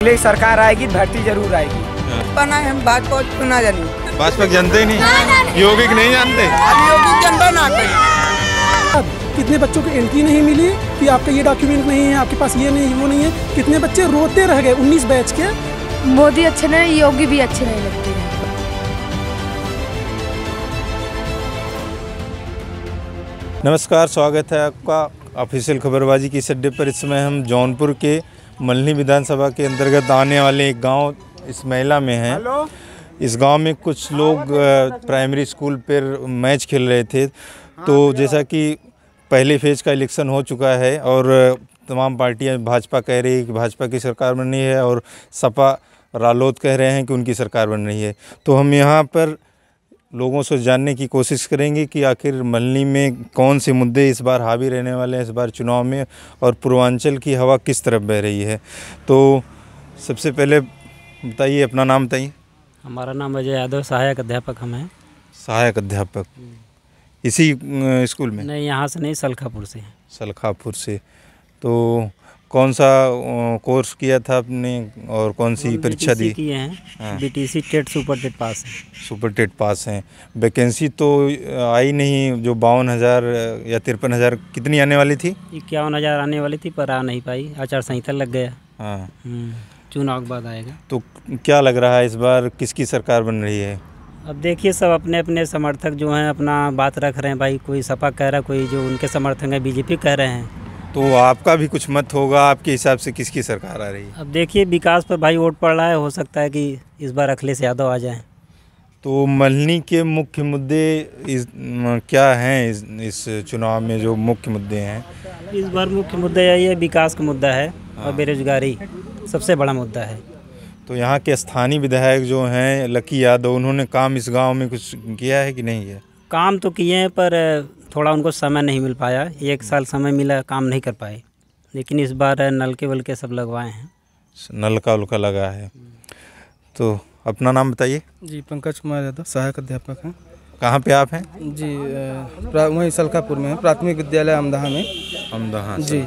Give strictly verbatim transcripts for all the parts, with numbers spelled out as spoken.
अगली सरकार आएगी, भर्ती जरूर आएगी। बना हम बात बहुत सुना जानी, भाजपा जानते ही नहीं, योगी नहीं जानते, योगी जनता ना करें। कितने बच्चों को एंट्री नहीं मिली कि आपका ये डॉक्यूमेंट नहीं है, आपके पास ये नहीं वो नहीं है। कितने बच्चे रोते रह गए उन्नीस बैच के। मोदी अच्छे नहीं, योगी भी अच्छे नहीं लगते हैं। नमस्कार, स्वागत है आपका ऑफिशियल खबरबाजी की इस अड्डे पर। इस समय हम जौनपुर के मल्हनी विधानसभा के अंतर्गत आने वाले एक गांव इस महिला में हैं। इस गांव में कुछ लोग प्राइमरी स्कूल पर मैच खेल रहे थे। तो जैसा कि पहले फेज का इलेक्शन हो चुका है और तमाम पार्टियां, भाजपा कह रही है कि भाजपा की सरकार बन रही है और सपा रालोद कह रहे हैं कि उनकी सरकार बन रही है। तो हम यहाँ पर लोगों से जानने की कोशिश करेंगे कि आखिर मल्हनी में कौन से मुद्दे इस बार हावी रहने वाले हैं इस बार चुनाव में, और पूर्वांचल की हवा किस तरफ बह रही है। तो सबसे पहले बताइए, अपना नाम बताइए। हमारा नाम अजय यादव, सहायक अध्यापक हम हैं। सहायक अध्यापक इसी स्कूल में? नहीं, यहाँ से नहीं, सलखापुर से। सलखापुर से। तो कौन सा कोर्स किया था आपने और कौन सी परीक्षा दी? किए हैं, BTC TET super TET pass है। सुपर टेट पास हैं। वैकेंसी तो आई नहीं, जो बावन हज़ार या तिरपन हज़ार कितनी आने वाली थी? इक्यावन हज़ार आने वाली थी पर आ नहीं पाई, आचार संहिता लग गया। हाँ, चुनाव के बाद आएगा। तो क्या लग रहा है इस बार किसकी सरकार बन रही है? अब देखिए, सब अपने अपने समर्थक जो हैं अपना बात रख रहे हैं भाई। कोई सपा कह रहा है, कोई जो उनके समर्थक हैं बीजेपी कह रहे हैं। तो आपका भी कुछ मत होगा, आपके हिसाब से किसकी सरकार आ रही है? अब देखिए, विकास पर भाई वोट पड़ रहा है, हो सकता है कि इस बार अखिलेश यादव आ जाएं। तो मल्हनी के मुख्य मुद्दे इस क्या हैं इस, इस चुनाव में जो मुख्य मुद्दे हैं? इस बार मुख्य मुद्दा यही है, विकास का मुद्दा है और बेरोजगारी सबसे बड़ा मुद्दा है। तो यहाँ के स्थानीय विधायक जो हैं लकी यादव, उन्होंने काम इस गांव में कुछ किया है कि नहीं है? काम तो किए हैं पर थोड़ा उनको समय नहीं मिल पाया। एक साल समय मिला, काम नहीं कर पाए। लेकिन इस बार नलके वलके सब लगवाए हैं। नलका उलका लगा है। तो अपना नाम बताइए। जी, पंकज कुमार यादव, सहायक अध्यापक हैं। कहाँ पे आप हैं? जी, वहीं सलखापुर में है, प्राथमिक विद्यालय अमदहा में। अमदहा जी।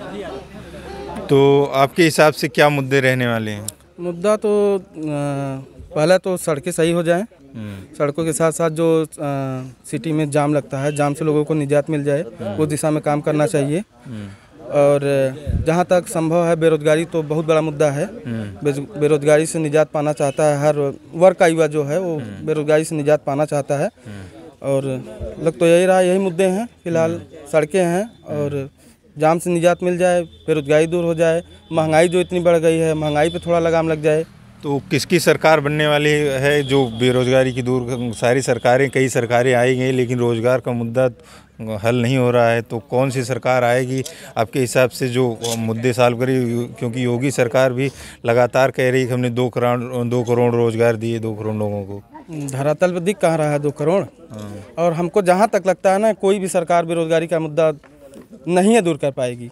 तो आपके हिसाब से क्या मुद्दे रहने वाले हैं? मुद्दा तो पहला तो सड़कें सही हो जाएं। सड़कों के साथ साथ जो आ, सिटी में जाम लगता है, जाम से लोगों को निजात मिल जाए, उस दिशा में काम करना चाहिए। और जहाँ तक संभव है, बेरोजगारी तो बहुत बड़ा मुद्दा है। बेरोजगारी से निजात पाना चाहता है हर वर्ग का युवा जो है, वो बेरोजगारी से निजात पाना चाहता है। और लग तो यही रहा, यही मुद्दे हैं फिलहाल। सड़कें हैं और जाम से निजात मिल जाए, बेरोजगारी दूर हो जाए, महंगाई जो इतनी बढ़ गई है, महंगाई पे थोड़ा लगाम लग जाए। तो किसकी सरकार बनने वाली है जो बेरोजगारी की दूर? सारी सरकारें, कई सरकारें आई गई, लेकिन रोज़गार का मुद्दा हल नहीं हो रहा है। तो कौन सी सरकार आएगी आपके हिसाब से जो मुद्दे सॉल्व करी? क्योंकि योगी सरकार भी लगातार कह रही है कि हमने दो करोड़ दो करोड़ रोज़गार दिए दो करोड़ लोगों को। धरातल पर दिख कहाँ रहा है दो करोड़? और हमको जहाँ तक लगता है ना, कोई भी सरकार बेरोजगारी का मुद्दा नहीं है दूर कर पाएगी।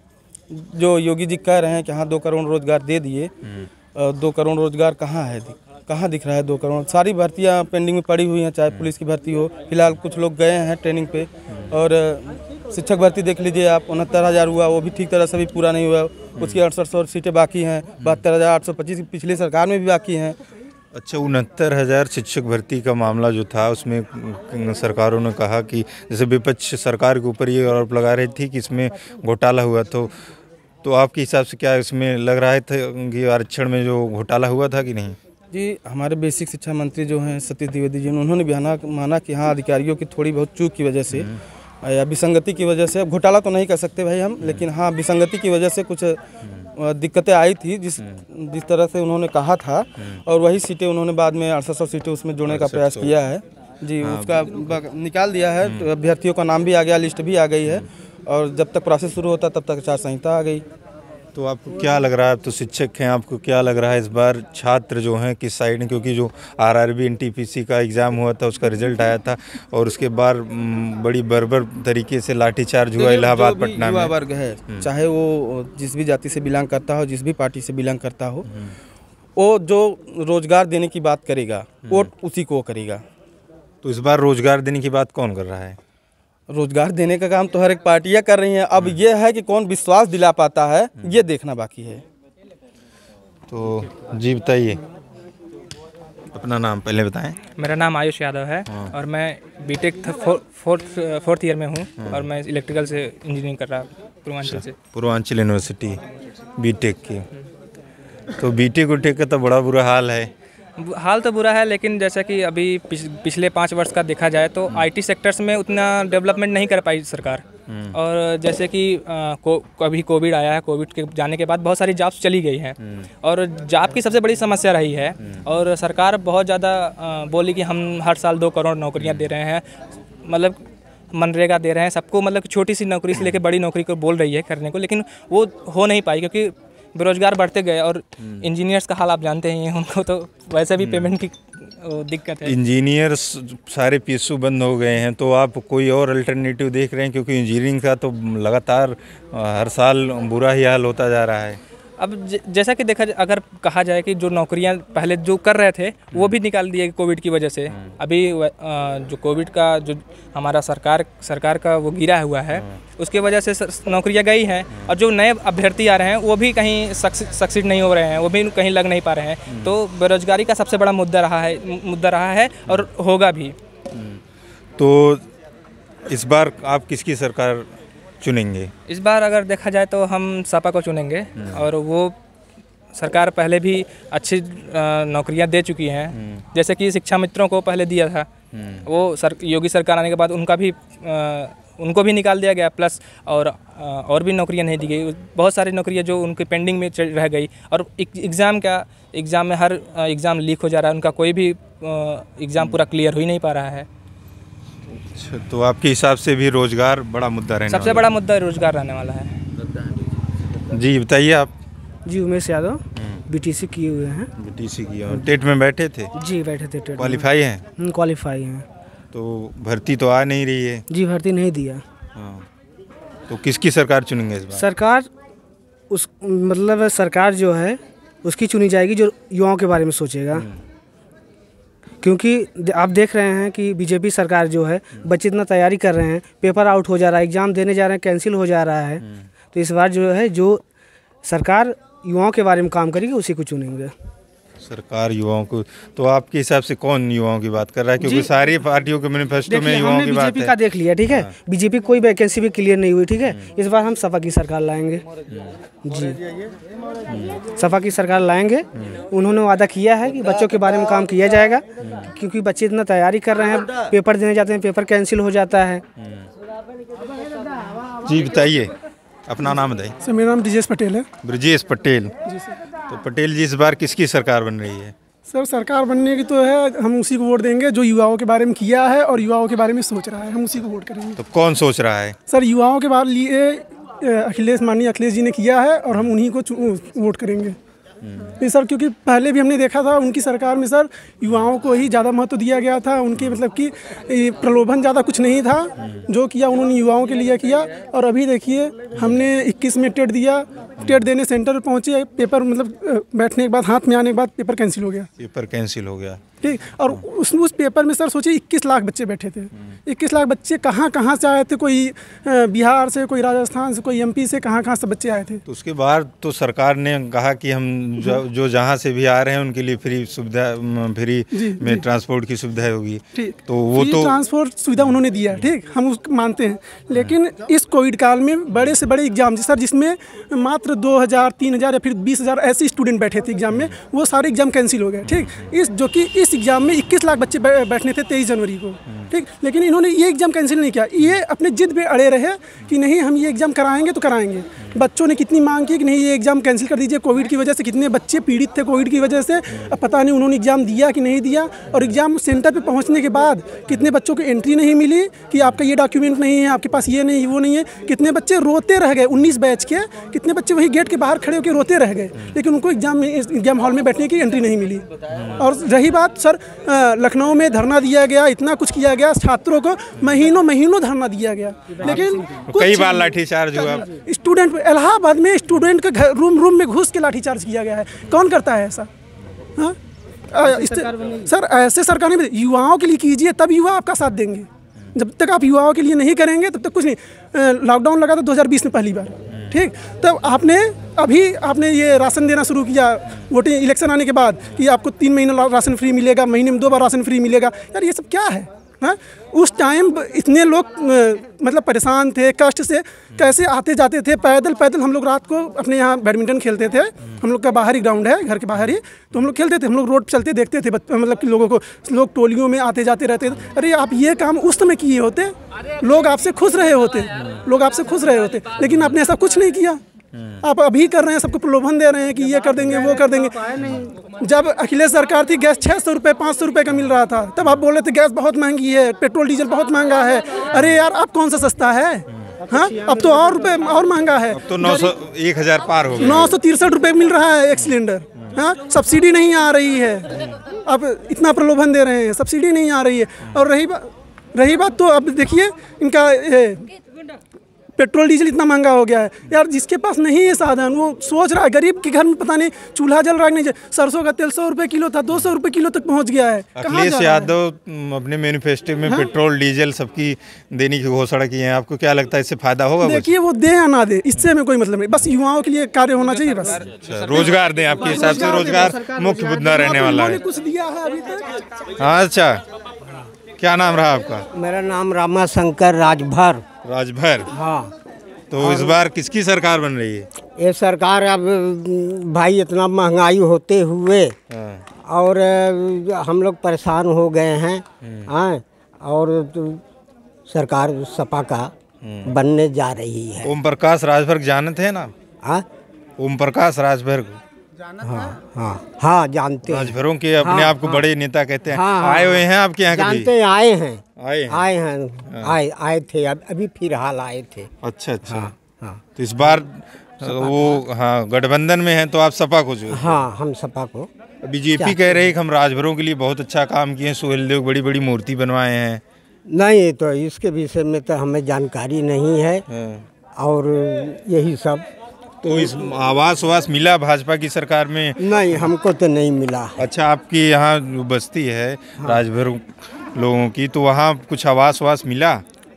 जो योगी जी कह रहे हैं कि हाँ दो करोड़ रोजगार दे दिए, दो करोड़ रोजगार कहाँ है, कहाँ दिख रहा है दो करोड़? सारी भर्तियाँ पेंडिंग में पड़ी हुई हैं, चाहे पुलिस की भर्ती हो। फिलहाल कुछ लोग गए हैं ट्रेनिंग पे। और शिक्षक भर्ती देख लीजिए आप, उनहत्तर हज़ार हुआ, वो भी ठीक तरह से भी पूरा नहीं हुआ। उसकी अड़सठ सौ सीटें बाकी हैं, बहत्तर हज़ार आठ सौ पच्चीस पिछली सरकार में भी बाकी हैं। अच्छा, उनहत्तर हज़ार शिक्षक भर्ती का मामला जो था, उसमें सरकारों ने कहा कि जैसे विपक्ष सरकार के ऊपर ये आरोप लगा रही थी कि इसमें घोटाला हुआ। तो तो आपके हिसाब से क्या इसमें लग रहा है था कि आरक्षण में जो घोटाला हुआ था कि नहीं? जी, हमारे बेसिक शिक्षा मंत्री जो हैं सतीश द्विवेदी जी, उन्होंने भी माना कि हाँ अधिकारियों की थोड़ी बहुत चूक की वजह से या विसंगति की वजह से, घोटाला तो नहीं कर सकते भाई हम, लेकिन हाँ विसंगति की वजह से कुछ दिक्कतें आई थी जिस जिस तरह से उन्होंने कहा था। और वही सीटें उन्होंने बाद में अड़सठ सौ सीटें उसमें जोड़ने का प्रयास किया है। जी, उसका निकाल दिया है। अभ्यर्थियों का नाम भी आ गया, लिस्ट भी आ गई है। और जब तक प्रोसेस शुरू होता तब तक आचार संहिता आ गई। तो आपको क्या लग रहा है, आप तो शिक्षक हैं, आपको क्या लग रहा है इस बार छात्र जो हैं किस साइड हैं? क्योंकि जो आरआरबी एनटीपीसी का एग्ज़ाम हुआ था, उसका रिजल्ट आया था और उसके बाद बड़ी बर्बर तरीके से लाठीचार्ज हुआ इलाहाबाद पटना में। वर्ग है, चाहे वो जिस भी जाति से बिलोंग करता हो, जिस भी पार्टी से बिलोंग करता हो, वो जो रोजगार देने की बात करेगा वोट उसी को करेगा। तो इस बार रोजगार देने की बात कौन कर रहा है? रोजगार देने का काम तो हर एक पार्टियां कर रही हैं। अब ये है कि कौन विश्वास दिला पाता है, ये देखना बाकी है। तो जी बताइए, अपना नाम पहले बताएं। मेरा नाम आयुष यादव है और मैं बीटेक फोर्थ फोर्थ ईयर में हूँ और मैं इलेक्ट्रिकल से इंजीनियरिंग कर रहा पूर्वांचल से। पूर्वांचल यूनिवर्सिटी बीटेक की। तो बीटेक उटेक का तो बड़ा बुरा हाल है। हाल तो बुरा है, लेकिन जैसा कि अभी पिछ, पिछले पाँच वर्ष का देखा जाए तो आईटी सेक्टर्स में उतना डेवलपमेंट नहीं कर पाई सरकार। और जैसे कि आ, को, अभी कोविड आया है, कोविड के जाने के बाद बहुत सारी जॉब्स चली गई हैं और जॉब की सबसे बड़ी समस्या रही है। और सरकार बहुत ज़्यादा बोली कि हम हर साल दो करोड़ नौकरियां दे रहे हैं, मतलब मनरेगा दे रहे हैं सबको, मतलब छोटी सी नौकरी से लेकर बड़ी नौकरी को बोल रही है करने को, लेकिन वो हो नहीं पाई क्योंकि बेरोजगार बढ़ते गए। और इंजीनियर्स का हाल आप जानते ही हैं, उनको तो वैसे भी पेमेंट की दिक्कत है। इंजीनियर्स सारे पीएसयू बंद हो गए हैं, तो आप कोई और अल्टरनेटिव देख रहे हैं? क्योंकि इंजीनियरिंग का तो लगातार हर साल बुरा ही हाल होता जा रहा है। अब जैसा कि देखा अगर कहा जाए कि जो नौकरियां पहले जो कर रहे थे वो भी निकाल दिए कोविड की वजह से। अभी जो कोविड का जो हमारा सरकार सरकार का वो गिरा हुआ है उसकी वजह से नौकरियां गई हैं और जो नए अभ्यर्थी आ रहे हैं वो भी कहीं सक्सीड नहीं हो रहे हैं, वो भी कहीं लग नहीं पा रहे हैं। तो बेरोजगारी का सबसे बड़ा मुद्दा रहा है मुद्दा रहा है और होगा भी। तो इस बार आप किसकी सरकार चुनेंगे? इस बार अगर देखा जाए तो हम सपा को चुनेंगे और वो सरकार पहले भी अच्छी नौकरियां दे चुकी हैं। जैसे कि शिक्षा मित्रों को पहले दिया था, वो सर योगी सरकार आने के बाद उनका भी आ, उनको भी निकाल दिया गया, प्लस और आ, और भी नौकरियां नहीं दी गई। बहुत सारी नौकरियां जो उनके पेंडिंग में रह गई। और एग्ज़ाम का एग्ज़ाम में हर एग्ज़ाम लीक हो जा रहा है, उनका कोई भी एग्ज़ाम पूरा क्लियर हो ही नहीं पा रहा है। तो आपके हिसाब से भी रोजगार बड़ा मुद्दा रहने सबसे बड़ा मुद्दा रोजगार रहने वाला है। जी बताइए आप। जी उमेश यादव, बीटीसी किए हुए हैं। बीटीसी किए और टेट में बैठे थे? जी बैठे थे टेट। क्वालिफाई हैं? क्वालिफाई हैं। तो भर्ती तो आ नहीं रही है? जी भर्ती नहीं दिया। हाँ, तो किसकी सरकार चुनेंगे इस बार? सरकार उस मतलब सरकार जो है उसकी चुनी जाएगी जो युवाओं के बारे में सोचेगा। क्योंकि आप देख रहे हैं कि बीजेपी सरकार जो है, बच्चे इतना तैयारी कर रहे हैं, पेपर आउट हो जा रहा है, एग्ज़ाम देने जा रहे हैं, कैंसिल हो जा रहा है। तो इस बार जो है जो सरकार युवाओं के बारे में काम करेगी उसी को चुनेंगे। सरकार युवाओं को, तो आपके हिसाब से कौन युवाओं की बात कर रहा है? क्योंकि सारी पार्टियों के मैनिफेस्टो में युवाओं की बात है। बीजेपी का देख लिया, ठीक है। बीजेपी कोई वैकेंसी भी क्लियर नहीं हुई, ठीक है। इस बार हम सपा की सरकार लाएंगे। जी सपा की सरकार लाएंगे। उन्होंने वादा किया है कि बच्चों के बारे में काम किया जाएगा, क्योंकि बच्चे इतना तैयारी कर रहे हैं, पेपर देने जाते हैं, पेपर कैंसिल हो जाता है। जी बताइए, अपना नाम बताइए। सर मेरा नाम ब्रजेश पटेल है। ब्रजेश पटेल। जी सर। तो पटेल जी, इस बार किसकी सरकार बन रही है? सर सरकार बनने की तो है, हम उसी को वोट देंगे जो युवाओं के बारे में किया है और युवाओं के बारे में सोच रहा है, हम उसी को वोट करेंगे। तो कौन सोच रहा है? सर युवाओं के बारे लिए अखिलेश माननीय अखिलेश जी ने किया है और हम उन्हीं को वोट करेंगे। नहीं सर, क्योंकि पहले भी हमने देखा था उनकी सरकार में सर युवाओं को ही ज़्यादा महत्व दिया गया था। उनके मतलब कि प्रलोभन ज़्यादा कुछ नहीं था, जो किया उन्होंने युवाओं के लिए किया। और अभी देखिए हमने इक्कीस में टेट दिया, टेट देने सेंटर पर पहुँचे, पेपर मतलब बैठने के बाद हाथ में आने के बाद पेपर कैंसिल हो गया। पेपर कैंसिल हो गया, ठीक। और उस उस पेपर में सर सोचिए इक्कीस लाख बच्चे बैठे थे। इक्कीस लाख बच्चे कहाँ कहाँ से आए थे, कोई बिहार से, कोई राजस्थान से, कोई एमपी से, कहाँ कहाँ से बच्चे आए थे। तो उसके बाद तो सरकार ने कहा कि हम जो, जो जहाँ से भी आ रहे हैं उनके लिए फ्री सुविधा, फ्री में ट्रांसपोर्ट की सुविधा होगी। ठीक, तो वो तो ट्रांसपोर्ट सुविधा उन्होंने दिया, ठीक, हम उसको मानते हैं। लेकिन इस कोविड काल में बड़े से बड़े एग्जाम सर, जिसमें मात्र दो हज़ार तीन हज़ार या फिर बीस हज़ार ऐसे स्टूडेंट बैठे थे एग्जाम में, वो सारे एग्जाम कैंसिल हो गए। ठीक, इस जो कि इस एग्जाम में इक्कीस लाख बच्चे बैठने थे तेईस जनवरी को। ठीक, लेकिन इन्होंने ये एग्जाम कैंसिल नहीं किया। ये अपने जिद पे अड़े रहे कि नहीं हम ये एग्जाम कराएंगे तो कराएंगे। बच्चों ने कितनी मांग की कि नहीं ये एग्जाम कैंसिल कर दीजिए, कोविड की वजह से कितने बच्चे पीड़ित थे कोविड की वजह से। अब पता नहीं उन्होंने एग्जाम दिया कि नहीं दिया। और एग्जाम सेंटर पे पहुंचने के बाद कितने बच्चों को एंट्री नहीं मिली कि आपका ये डॉक्यूमेंट नहीं है, आपके पास ये नहीं वो नहीं है। कितने बच्चे रोते रह गए, उन्नीस बैच के कितने बच्चे वही गेट के बाहर खड़े होकर रोते रह गए, लेकिन उनको एग्जाम में एग्जाम हॉल में बैठने की एंट्री नहीं मिली। और रही बात सर, लखनऊ में धरना दिया गया, इतना कुछ किया गया, छात्रों को महीनों महीनों धरना दिया गया, लेकिन कई बार लाठीचार्ज हुआ। स्टूडेंट इलाहाबाद में स्टूडेंट का घर रूम रूम में घुस के लाठीचार्ज किया गया है। कौन करता है ऐसा? हाँ सर, ऐसे सरकार ने युवाओं के लिए कीजिए, तब युवा आपका साथ देंगे। जब तक आप युवाओं के लिए नहीं करेंगे तब तक कुछ नहीं। लॉकडाउन लगा था दो हज़ार बीस में पहली बार, ठीक। तब आपने अभी आपने ये राशन देना शुरू किया वोटिंग इलेक्शन आने के बाद कि आपको तीन महीना राशन फ्री मिलेगा, महीने में दो बार राशन फ्री मिलेगा। यार ये सब क्या है? हाँ, उस टाइम इतने लोग मतलब परेशान थे, कष्ट से कैसे आते जाते थे पैदल पैदल। हम लोग रात को अपने यहाँ बैडमिंटन खेलते थे, हम लोग का बाहर ही ग्राउंड है, घर के बाहर ही, तो हम लोग खेलते थे। हम लोग रोड पर चलते देखते थे मतलब कि लोगों को, लोग टोलियों में आते जाते रहते थे। अरे आप ये काम उस समय किए होते, लोग आपसे खुश रहे होते, लोग आपसे खुश रहे होते, लेकिन आपने ऐसा कुछ नहीं किया। आप अभी कर रहे हैं, सबको प्रलोभन दे रहे हैं कि ये कर देंगे वो कर देंगे। जब अखिलेश सरकार थी गैस छः सौ रुपये पाँच सौ रुपये का मिल रहा था, तब आप बोल रहे थे गैस बहुत महंगी है, पेट्रोल डीजल बहुत महंगा है। अरे यार अब कौन सा सस्ता है? हाँ, अब तो और रुपये और महंगा है। अब तो नौ सौ एक हज़ार पार हो गया, नौ सौ तिरसठ रुपये मिल रहा है एक सिलेंडर। हाँ, सब्सिडी नहीं आ रही है। अब इतना प्रलोभन दे रहे हैं, सब्सिडी नहीं आ रही है। और रही बात रही बात तो अब देखिए इनका पेट्रोल डीजल इतना महंगा हो गया है। यार जिसके पास नहीं है साधन, वो सोच रहा है, गरीब के घर में पता नहीं चूल्हा जल रहा है नहीं। सरसों का तेल सौ रुपये किलो था, दो सौ रुपये किलो तक पहुंच गया है। अखिलेश यादव अपने मैनिफेस्टो में हाँ? पेट्रोल डीजल सबकी देने की घोषणा की है। आपको क्या लगता है इससे फायदा होगा? देखिए वो दे या ना दे, इससे हमें कोई मतलब नहीं, बस युवाओं के लिए कार्य होना चाहिए बस। अच्छा, रोजगार दें, आपके हिसाब से रोजगार मुख्य मुद्दा रहने वाला है। कुछ दिया है अभी तक? हाँ, अच्छा, क्या नाम रहा आपका? मेरा नाम रामा शंकर राजभर। राजभर, हाँ। तो इस बार किसकी सरकार बन रही है? ये सरकार अब भाई इतना महंगाई होते हुए हाँ। और हम लोग परेशान हो गए हैं। हाँ, और तो सरकार सपा का बनने जा रही है। ओम प्रकाश राजभर जानते हैं ना? हाँ, ओम प्रकाश राजभर को हाँ हाँ हाँ जानते हैं। राजभरों के अपने हाँ, आप को हाँ, बड़े नेता कहते हैं। हाँ, आए हुए हैं आपके यहाँ? जानते हैं, आए हैं आए हैं आए हैं आए आए थे, अब अभी फिलहाल आए थे। अच्छा अच्छा हाँ, हाँ। तो इस बार वो हाँ गठबंधन में हैं, तो आप सपा को जो? हाँ, हम सपा को। बीजेपी कह रही है कि हम राजभरों के लिए बहुत अच्छा काम किए, सुहेल देव बड़ी बड़ी मूर्ति बनवाए हैं। नहीं, तो इसके विषय में तो हमें जानकारी नहीं है। और यही सब। तो इस आवास वास मिला भाजपा की सरकार में? नहीं, हमको तो नहीं मिला। अच्छा, आपकी यहाँ जो बस्ती है हाँ। राजभर लोगों की, तो वहाँ कुछ आवास वास मिला?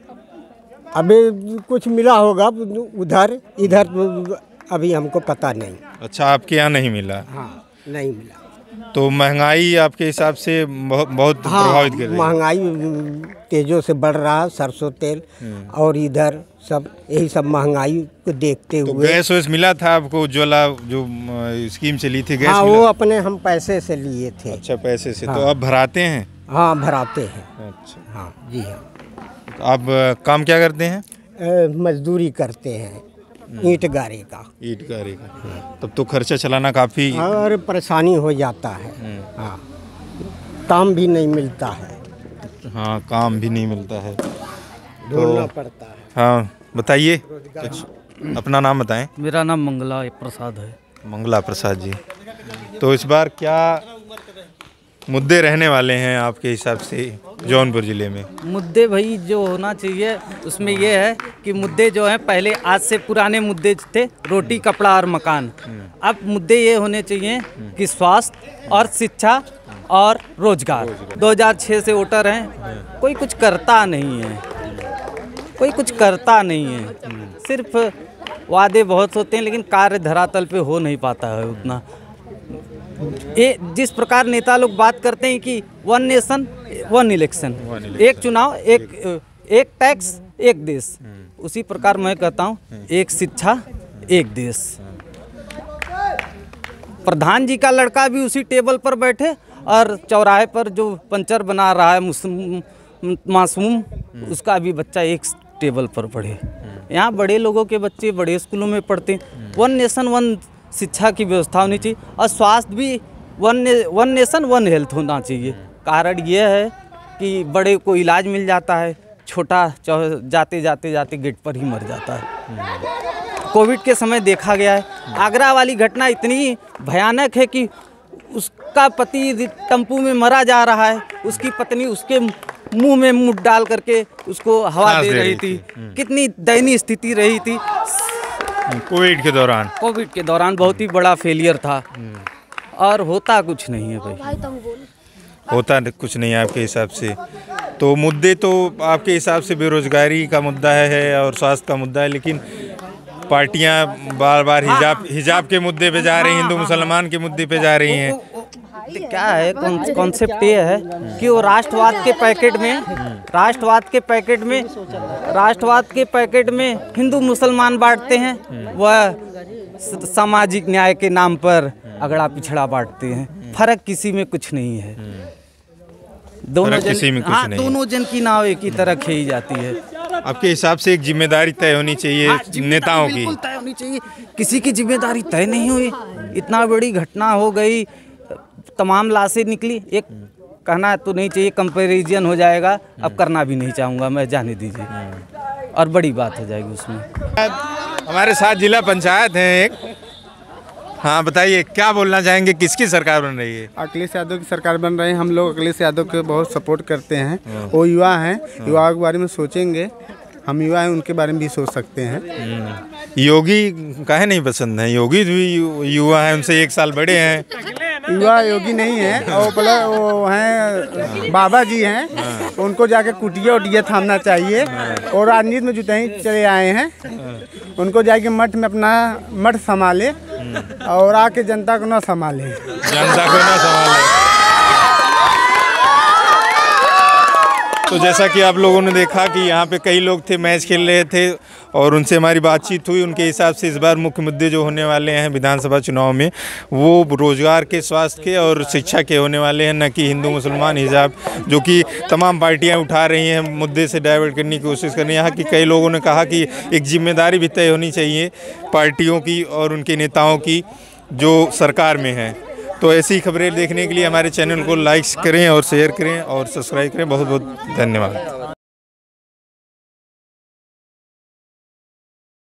अभी कुछ मिला होगा उधर, इधर अभी हमको पता नहीं। अच्छा, आपके यहाँ नहीं मिला? हाँ, नहीं मिला। तो महंगाई आपके हिसाब से बहुत बहुत हाँ, प्रभावित कर रही है? महंगाई तेजों से बढ़ रहा है, सरसों तेल और इधर सब यही सब महंगाई को देखते तो हुए। गैस वैस मिला था आपको? उज्ज्वला जो स्कीम से ली थी गैस? हाँ, वो अपने हम पैसे से लिए थे। अच्छा, पैसे से। हाँ। तो आप भराते हैं? हाँ, भराते हैं। अच्छा, हाँ जी हाँ। तो आप काम क्या करते हैं? मजदूरी करते हैं, ईंट गारे का। ईंट गारे का, तब तो खर्चा चलाना काफ़ी और परेशानी हो जाता है। हाँ, काम भी नहीं मिलता है। हाँ, काम भी नहीं मिलता है, ढूंढना पड़ता है। हाँ, बताइए अपना नाम बताएं। मेरा नाम मंगला प्रसाद है। मंगला प्रसाद जी, तो इस बार क्या मुद्दे रहने वाले हैं आपके हिसाब से जौनपुर ज़िले में? मुद्दे भाई जो होना चाहिए उसमें ये है कि मुद्दे जो हैं पहले आज से पुराने मुद्दे थे, रोटी कपड़ा और मकान। अब मुद्दे ये होने चाहिए कि स्वास्थ्य और शिक्षा और रोजगार। दो हज़ार छह से वोटर हैं, कोई कुछ करता नहीं है, कोई कुछ करता नहीं है। सिर्फ वादे बहुत होते हैं लेकिन कार्य धरातल पे हो नहीं पाता है उतना। ये जिस प्रकार नेता लोग बात करते हैं कि वन नेशन वन इलेक्शन, एक चुनाव एक एक टैक्स एक देश, उसी प्रकार मैं कहता हूँ एक शिक्षा एक देश। प्रधान जी का लड़का भी उसी टेबल पर बैठे और चौराहे पर जो पंचर बना रहा है मासूम, उसका भी बच्चा एक टेबल पर पढ़े। यहाँ बड़े लोगों के बच्चे बड़े स्कूलों में पढ़ते हैं। वन नेशन वन शिक्षा की व्यवस्था होनी चाहिए और स्वास्थ्य भी वन ने, वन नेशन वन हेल्थ होना चाहिए। कारण ये है कि बड़े को इलाज मिल जाता है, छोटा जाते जाते जाते गेट पर ही मर जाता है। कोविड के समय देखा गया है, आगरा वाली घटना इतनी भयानक है कि उसका पति टेम्पू में मरा जा रहा है, उसकी पत्नी उसके मुंह में मुंह डाल करके उसको हवा दे रही थी। कितनी दयनीय स्थिति रही थी कोविड के दौरान। कोविड के दौरान बहुत ही बड़ा फेलियर था और होता कुछ नहीं है भाई, होता कुछ नहीं है आपके हिसाब से। तो मुद्दे तो आपके हिसाब से बेरोजगारी का मुद्दा है और स्वास्थ्य का मुद्दा है, लेकिन पार्टियां बार बार हिजाब हिजाब के मुद्दे पे जा रही हैं, हिंदू मुसलमान के मुद्दे पे जा रही हैं। क्या है कॉन्सेप्ट ये है कि वो राष्ट्रवाद के पैकेट में राष्ट्रवाद के पैकेट में राष्ट्रवाद के पैकेट में हिंदू मुसलमान बांटते हैं, वह सामाजिक न्याय के नाम पर अगड़ा पिछड़ा बांटते हैं। फर्क किसी में कुछ नहीं है, दोनों जन, किसी में कुछ हाँ, नहीं। दोनों जन की नाव एक ही तरह खेई जाती है। आपके हिसाब से एक जिम्मेदारी तय होनी चाहिए हाँ, नेताओं की। बिल्कुल तय होनी चाहिए। किसी की जिम्मेदारी तय नहीं हुई, इतना बड़ी घटना हो गई, तमाम लाशें निकली, एक कहना तो नहीं चाहिए, कंपैरिजन हो जाएगा, अब करना भी नहीं चाहूँगा मैं, जाने दीजिए, और बड़ी बात हो जाएगी उसमें। हमारे साथ जिला पंचायत है एक, हाँ बताइए क्या बोलना चाहेंगे, किसकी सरकार बन रही है? अखिलेश यादव की सरकार बन रही है। हम लोग अखिलेश यादव के बहुत सपोर्ट करते हैं। वो युवा हैं, युवाओं के बारे में सोचेंगे, हम युवा हैं, उनके बारे में भी सोच सकते हैं। योगी काहे नहीं पसंद है? योगी भी युवा है, उनसे एक साल बड़े हैं। युवा योगी नहीं है, और प्लस वो हैं बाबा जी हैं, उनको जाके कुटिया उटिया थामना चाहिए, और राजनीति में जुटे ही चले आए हैं, उनको जाके मठ में अपना मठ संभाले और आके जनता को ना संभाले, जनता को ना संभाले। तो जैसा कि आप लोगों ने देखा कि यहाँ पे कई लोग थे, मैच खेल रहे थे, और उनसे हमारी बातचीत हुई। उनके हिसाब से इस बार मुख्य मुद्दे जो होने वाले हैं विधानसभा चुनाव में, वो रोजगार के, स्वास्थ्य के और शिक्षा के होने वाले हैं, न कि हिंदू मुसलमान हिजाब, जो कि तमाम पार्टियां उठा रही हैं, मुद्दे से डाइवर्ट करने की कोशिश कर रही हैं। यहाँ की कई लोगों ने कहा कि एक जिम्मेदारी भी तय होनी चाहिए पार्टियों की और उनके नेताओं की जो सरकार में है। तो ऐसी खबरें देखने के लिए हमारे चैनल को लाइक करें और शेयर करें और सब्सक्राइब करें। बहुत बहुत धन्यवाद।